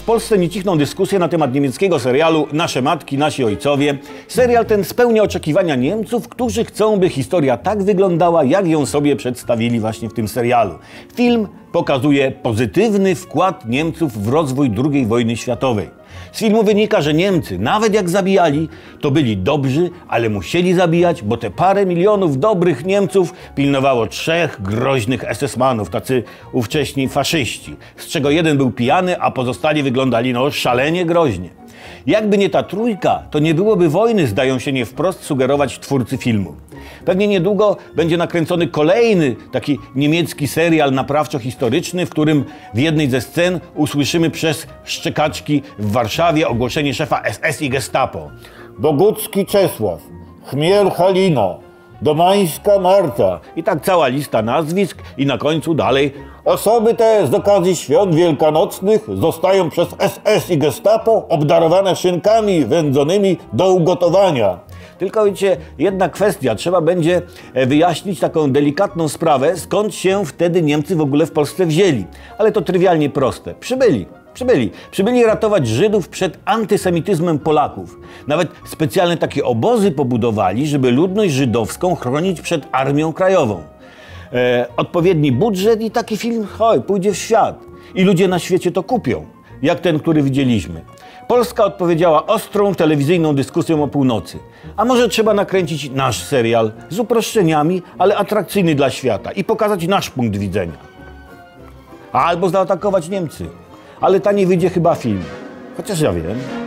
Polsce nie cichną dyskusje na temat niemieckiego serialu Nasze matki, nasi ojcowie. Serial ten spełnia oczekiwania Niemców, którzy chcą, by historia tak wyglądała, jak ją sobie przedstawili właśnie w tym serialu. Film pokazuje pozytywny wkład Niemców w rozwój II wojny światowej. Z filmu wynika, że Niemcy, nawet jak zabijali, to byli dobrzy, ale musieli zabijać, bo te parę milionów dobrych Niemców pilnowało 3 groźnych SS-manów, tacy ówcześni faszyści, z czego jeden był pijany, a pozostali wyglądali szalenie groźnie. Jakby nie ta trójka, to nie byłoby wojny, zdają się nie wprost sugerować twórcy filmu. Pewnie niedługo będzie nakręcony kolejny taki niemiecki serial naprawczo-historyczny, w którym w jednej ze scen usłyszymy przez szczekaczki w Warszawie ogłoszenie szefa SS i Gestapo. Bogucki Czesław, Chmiel Halina, Domańska Marta. I tak cała lista nazwisk i na końcu dalej. Osoby te z okazji świąt wielkanocnych zostają przez SS i Gestapo obdarowane szynkami wędzonymi do ugotowania. Tylko wiecie, jedna kwestia, trzeba będzie wyjaśnić taką delikatną sprawę, skąd się wtedy Niemcy w ogóle w Polsce wzięli. Ale to trywialnie proste. Przybyli ratować Żydów przed antysemityzmem Polaków. Nawet specjalne takie obozy pobudowali, żeby ludność żydowską chronić przed Armią Krajową. Odpowiedni budżet i taki film pójdzie w świat. I ludzie na świecie to kupią, jak ten, który widzieliśmy. Polska odpowiedziała ostrą telewizyjną dyskusją o północy. A może trzeba nakręcić nasz serial z uproszczeniami, ale atrakcyjny dla świata i pokazać nasz punkt widzenia. Albo zaatakować Niemcy. Ale taniej wyjdzie chyba film. Chociaż ja wiem.